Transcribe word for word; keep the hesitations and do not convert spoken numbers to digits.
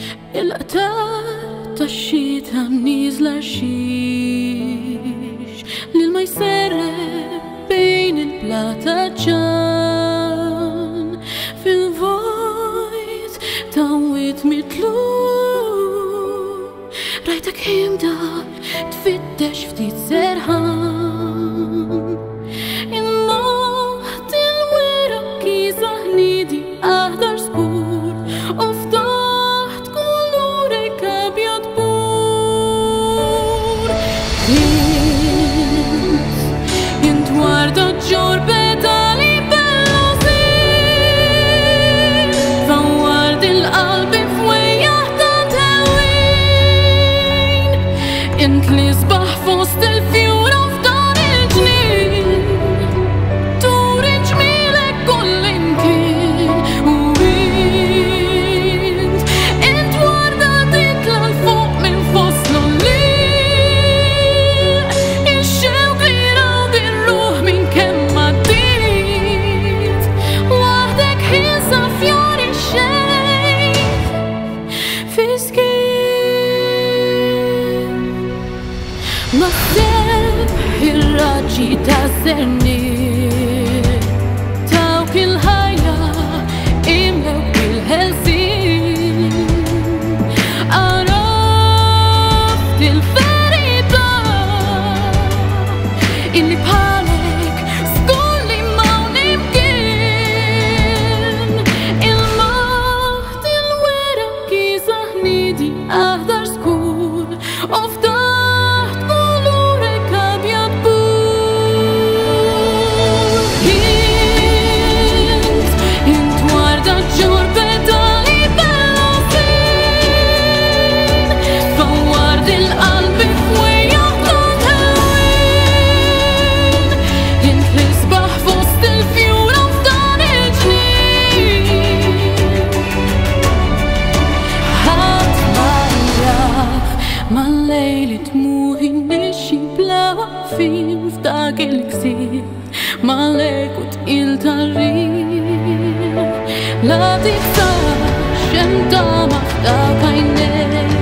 Il-qatar tax-xita nieżla rxix lil ma jserreb bejn il-plata ġan fil-vojt ta' wied mitlu rajtek ħimda tfittex ftit serħan il-moħt il-wera kisa ħnidi aħdar skur u ftaħt kulurek abjad bur jint warda ġor pedali bellosin faward il-qalbi fwejjaħ ta' tewin int li sbaħ fost il-fjura f'dan il-ġnien turi ġmielek kull imkien u int int warda titla l-fuq minn fost l-ollien ix-xewq li raw bir-ruħ minn kemm għaddiet waħdek ħilsa fjar ix-xejf fi skien ma seb ir-raġġi ta' serniet tawk il-ħajja imlew bil-ħelsien għaraft il-verità illi bħalek skolli m'hawn imkien il-moħt il-wera kisa ħnidi aħdar skur u ftaħt kulurek abjad bur int int warda ġur pedali bellosin faward il-qalbi fwejjaħ ta' tewin int li sbaħ fost il-fjura f'dan il-ġnien ħadd ma jaf mal-lejli tmuħi nixxi bla waqfin f'dak il-ksir mal-eku tqil tar-riħ la tiksax hemm tama f'dak għajnejk